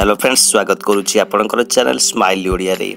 Hello friends, स्वागत करुच्ची आपणकर channel smile Odia रे।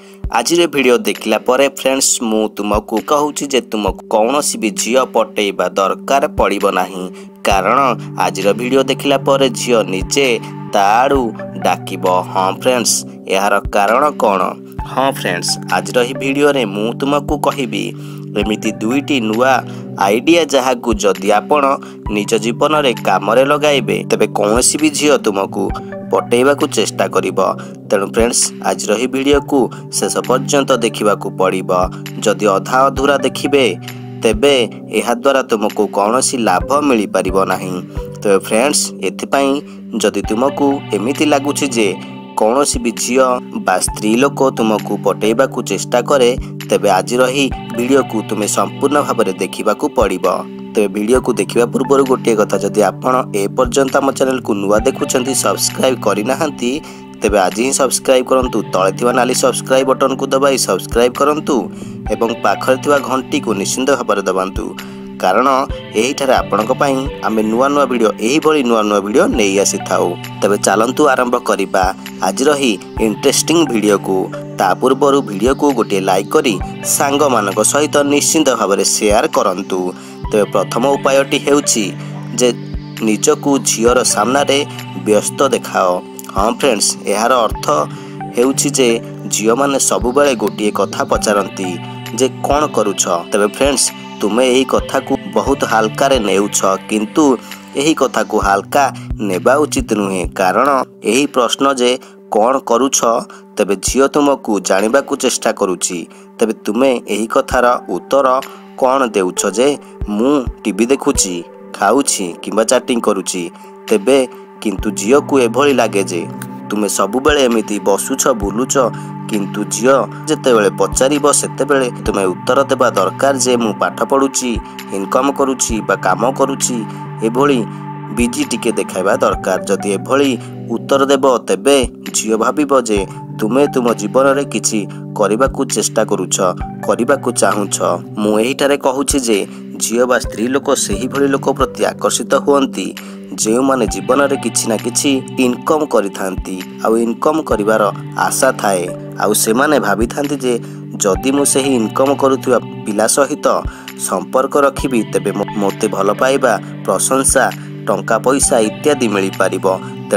आज वीडियो देखला परे फ्रेंड्स मु तुमको कहूची जे तुमको कौनसी भी झियो पटेइबा दरकार पड़िबो नाही, कारण आज वीडियो देखला परे झियो निजे ताड़ू डाकिबो। हाँ फ्रेंड्स, यार कारण कौन? हाँ फ्रेंड्स, आज वीडियो रे मु तुमको कहबी एमिति दुईटी नुआ आइडिया जहाकू जदि आपण निज जीवन रे काम रे लगाइबे तबे कौनसी भी झियो तुमको पटेइबा को चेष्टा करिबो। तेणु फ्रेंड्स, आज वीडियो को शेष पर्यंत देखा पड़िबो। जदि अधा अधूरा देखिबे तेबे एहा द्वारा तुमको कौनसी लाभ मिल पारिबो नाही। तो फ्रेंड्स, एथिपाई जदि तुमको एमिति लागुछि जे कौनसी भी झियो बा स्त्री लोक तुमको पटेइबा को चेष्टा करे तेबे आज वीडियो को तुम्हें संपूर्ण भाव में देखा पड़िबो। तेरे वीडियो को देखा पूर्व गोटे कथा, जदि आपण ए पर्यंत आम चैनल को नुआ देखुंती सब्सक्राइब करनाहांती तेबे आज ही सब्सक्राइब करंतु। तळे थिबा नाली सब्सक्राइब बटन को दबाई सब्सक्राइब करंतु एवं पाखरे थिबा घंटी को निश्चिंत भाव में दबांतु, कारण एही ठारे आपणक पई आमे नुआ नुआ वीडियो एही भली नुआ नुआ वीडियो नै आसी थाउ। तबे चलंतु आरंभ करिबा आज रही इंटरेस्टिंग वीडियो को। ता पूर्व वीडियो को गोटे लाइक करी सांग मानक सहित निश्चिंत भाव में शेयर करंतु। तेरे प्रथम उपायटी हेउछि जे निजकू झियर सामना रे व्यस्त देखाओ। हाँ फ्रेंड्स, यार अर्थ हेउछि जे झियो माने सबु बेले गोटे कथा पचारंती जे कौन करूछ। तबे फ्रेंड्स, तुमे यही कथा को बहुत हल्का रे नेउछ, किंतु यही कथा को हल्का नेबा उचित नुहे, कारण यही प्रश्न जे कौन करूछ तबे झियो तुमको जानिबा को चेष्टा करूची। तबे तुमे यही कथार उत्तर कौन देउछ जे मु टीवी देखुची, खाऊची किंबा चैटिंग करूची। तेबे किंतु झियो को एभली लागे जे तुमे सबु बेले एमिति बसुछ बुलुछ, किंतु झियो जेतेबेले पचारिबो सेतेबेले तुमे उत्तर देबा दरकार जे मु पाठ पढुची, इनकम करूची बा काम करूची, एभली बिजी टिके देखाइबा दरकार। जदि एभली उत्तर देबो तेबे झियो भाबिबो जे तुमे तुम जीवन रे किछि करबाकू चेष्टा करूछ, करबाकू चाहुछ। मु एहिठारे कहूछि जे झियो बा स्त्री लोक सेही भली लोक प्रति आकर्षित हुअंती जे माने जीवन रे किछि ना किछि इनकम करिथांती, आउ इनकम करिवार आशा थाए, आउ से माने भाबिथांती जे जदि मु सेही इनकम करूथिबा पिला सहित संपर्क रखिबी तेबे मोते भल पाइबा, प्रशंसा, टंका पैसा इत्यादि मिल पारिबो।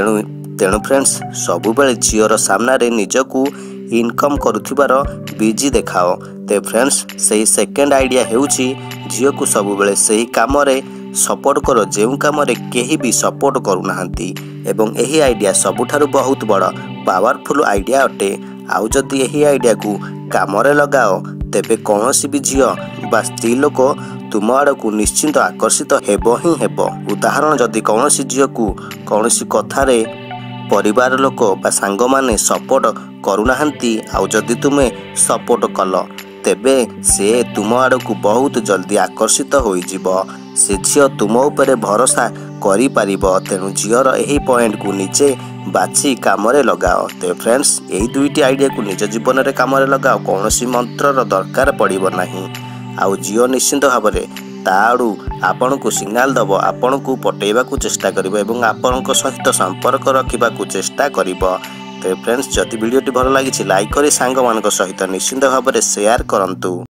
तेणु फ्रेंड्स, सबु बेले झियोर सामना रे निजकू इनकम करुथिबार बिजी देखाओ। ते फ्रेंड्स, सही सेकेंड आइडिया हेउछि झियो को सबु बेले सही काम रे सपोर्ट करो जेउ काम रे केही भी सपोर्ट करूनाहांती, एवं एही आइडिया सबुठारु बहुत बड़ पावरफुल आइडिया अटे। आउ जदि एही आइडिया को काम रे लगाओ तेबे कौनसी भी झियो बा स्त्री लोक तुम आड़कू निश्चिंत आकर्षित हेबो ही हेबो। उदाहरण, जदि कौनसी झियो को कौनसी कथारे परिवार लोक बा सांग माने सपोर्ट करूनाहांती, आउ जदि तुमे सपोर्ट कल तेबे से तुम आड़कू बहुत जल्दी आकर्षित होई जिवो। से झियो तुम उपरे भरोसा करि पारिबो। तेणु झियोर एही पॉइंट को निजे बाछि काम रे लगाओ। ते फ्रेंड्स, एही दुईटी आइडिया को निज जीवन रे काम रे लगाओ, कौनसी मंत्रर दरकार पड़िबो नाही। आउ झियो निश्चिंत भाव में ताड़ू आपण को सिग्नाल दबो, आपण को पटेइबा को चेष्टा करिबो एवं आपण सहित संपर्क रखिबा को चेष्टा करिबो। तो फ्रेंड्स, जदि वीडियोटी भल लागिछि लाइक करी सांग मानक सहित निश्चिंत भाव में शेयर करंतु।